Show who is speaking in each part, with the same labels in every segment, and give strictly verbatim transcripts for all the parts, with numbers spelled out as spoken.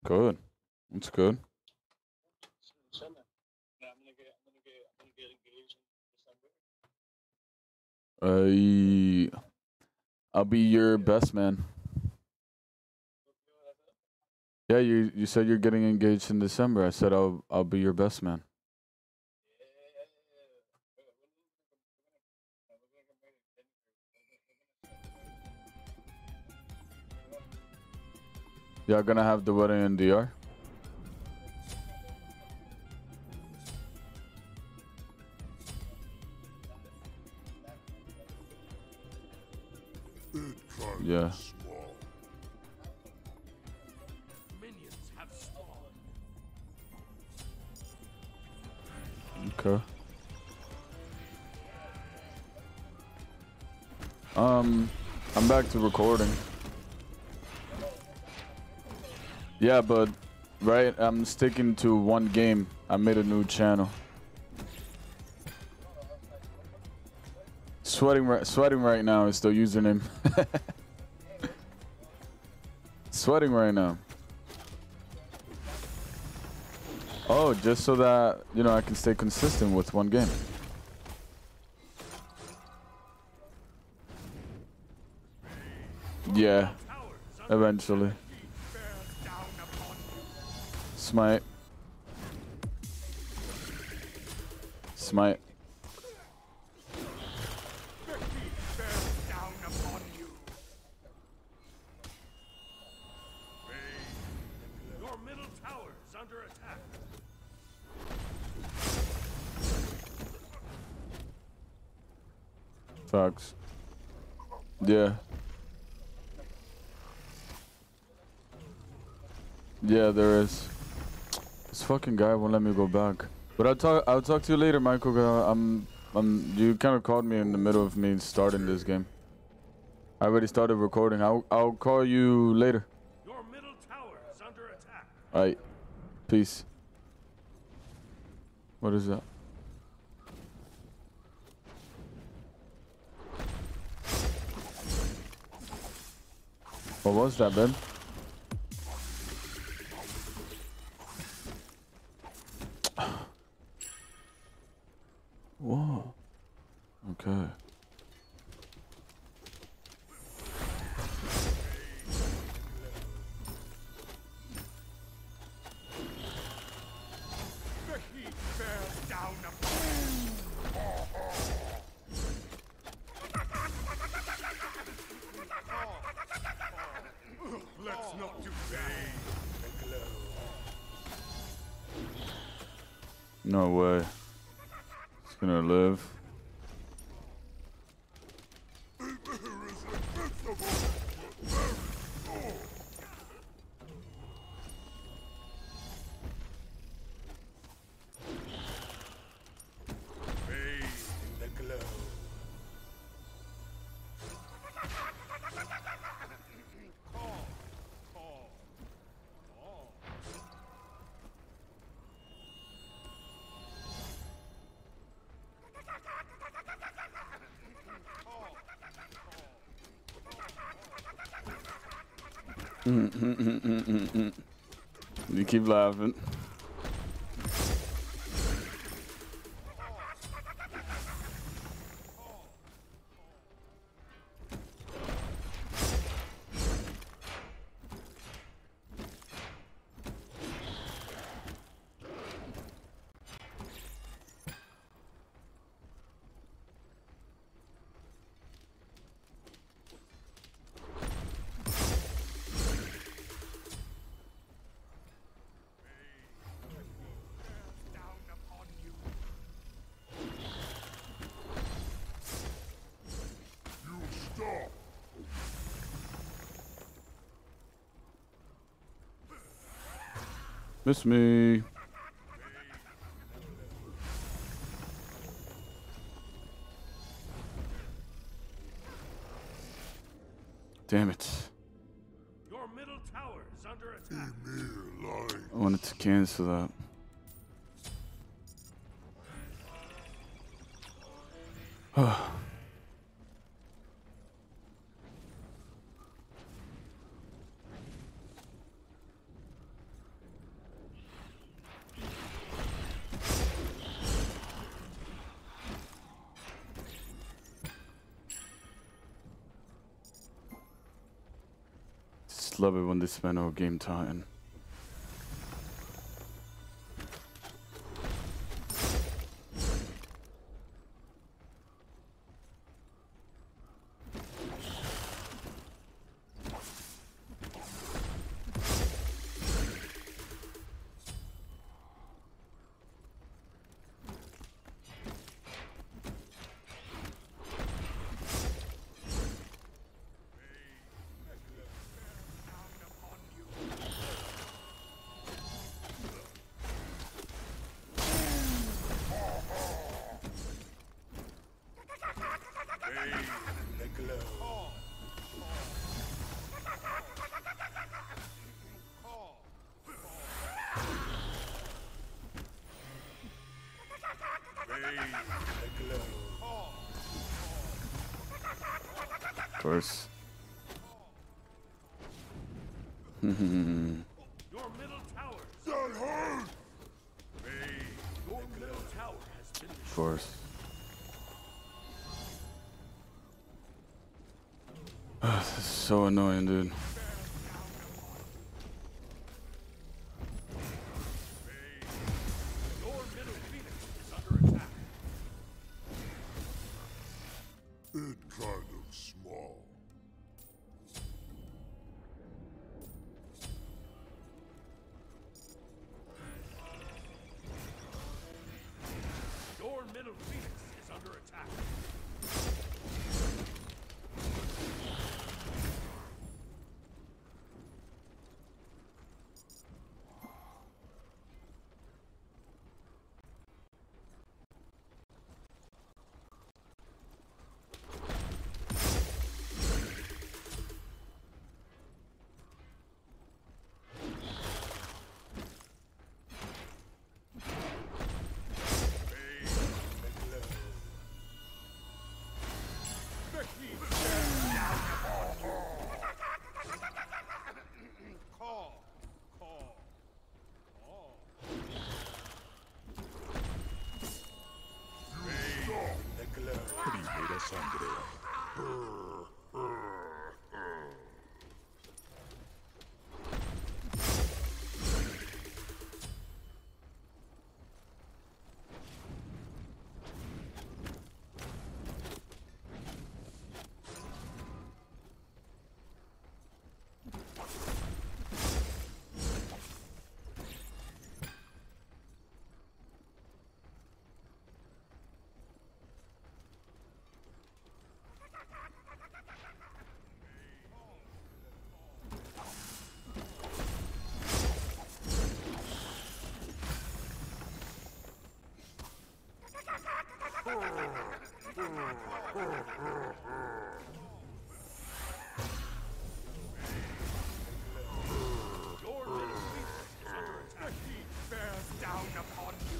Speaker 1: Good. That's good. Uh, I'll be your best man. Yeah, you you said you're getting engaged in December. I said I'll I'll be your best man. Y'all gonna have the wedding in D R? Yeah. Okay. Um, I'm back to recording. Yeah, but right, I'm sticking to one game. I made a new channel. Sweating, right, sweating right now is the username. Sweating right now. Oh, just so that, you know, I can stay consistent with one game. Yeah, eventually. Smite. Smite.
Speaker 2: Your middle tower is under attack.
Speaker 1: Facts. Yeah. Yeah, there is. This fucking guy won't let me go back. But I'll talk. I'll talk to you later, Michael. Uh, I'm. I'm. You kind of caught me in the middle of me starting this game. I already started recording. I'll. I'll call you later.
Speaker 2: Your middle tower is under attack.
Speaker 1: All right. Peace. What is that? What was that, Ben? Whoa. Okay.
Speaker 2: The heat bears down upon you. Let's not do that.
Speaker 1: No way. It's gonna live. You keep laughing. Miss me. Damn it.
Speaker 2: Your middle tower is under attack.
Speaker 1: I wanted to cancel that. love it when they spend all game time. Of course.
Speaker 2: Your middle tower. Your middle tower has been
Speaker 1: Of course. Oh, this is so annoying, dude.
Speaker 2: Your middle phoenix is under attack.
Speaker 3: It kind of small.
Speaker 2: Your middle phoenix is under attack. Call. Call. Call.
Speaker 3: Primera sangre.
Speaker 2: Your middle phoenix is under attack. He bears down upon you.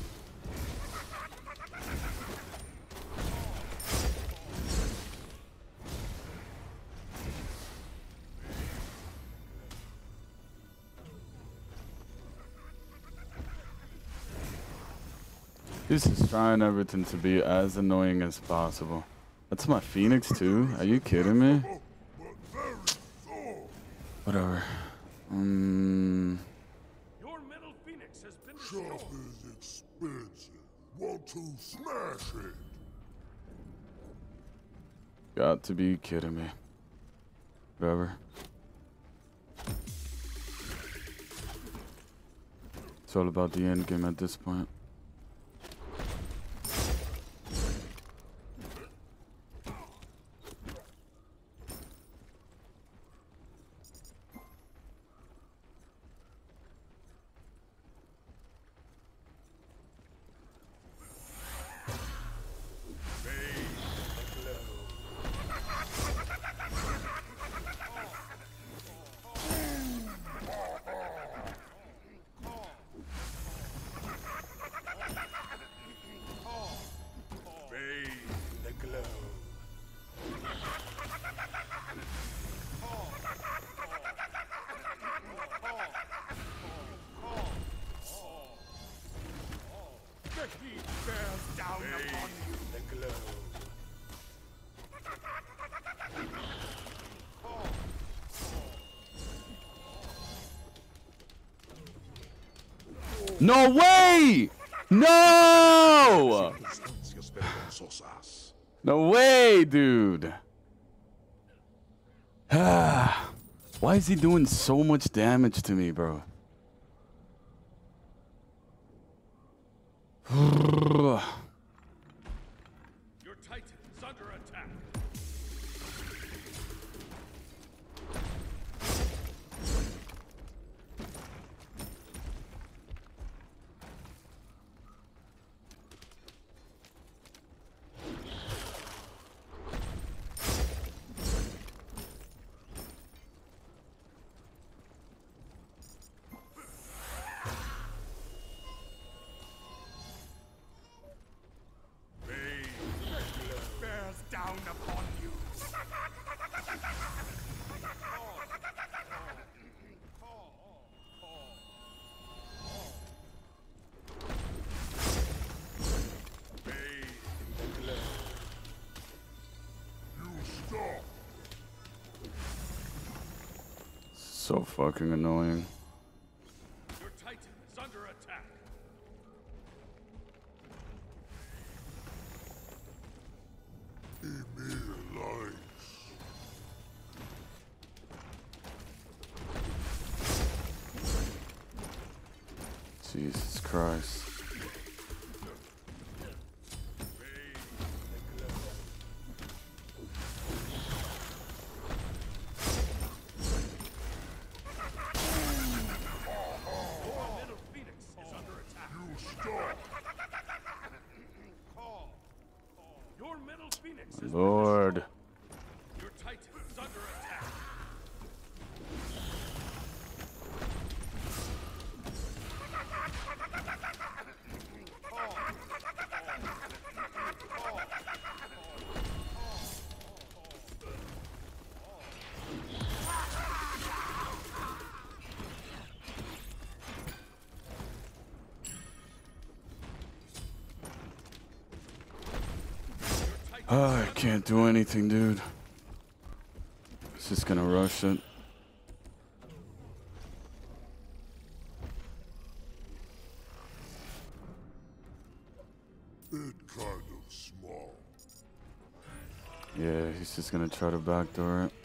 Speaker 1: This is trying everything to be as annoying as possible. That's my Phoenix too? Are you kidding me? Whatever. Um,
Speaker 2: Your middle phoenix has been
Speaker 3: Shop
Speaker 2: destroyed.
Speaker 3: is expensive. Want to smash it?
Speaker 1: got to be kidding me. Whatever. It's all about the end game at this point. No way! No! No way, dude. Why is he doing so much damage to me, bro?
Speaker 2: Your Titan is under attack. Down upon you.
Speaker 1: So fucking annoying.
Speaker 2: Your Titan is under attack.
Speaker 1: Jesus Christ.
Speaker 2: Your middle Phoenix is
Speaker 1: Lord.
Speaker 2: Your Titan is under attack.
Speaker 1: Oh, I can't do anything, dude. It's just gonna rush it.
Speaker 3: It kind of small.
Speaker 1: Yeah, he's just gonna try to backdoor it.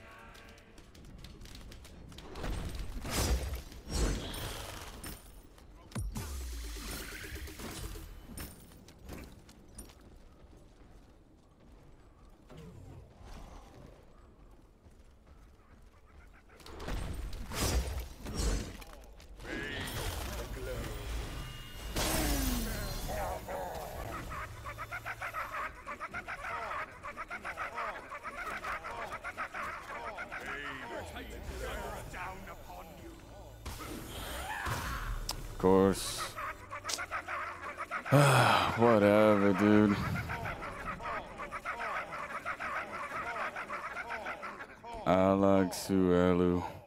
Speaker 1: Of course. Whatever, dude. I like Suelu.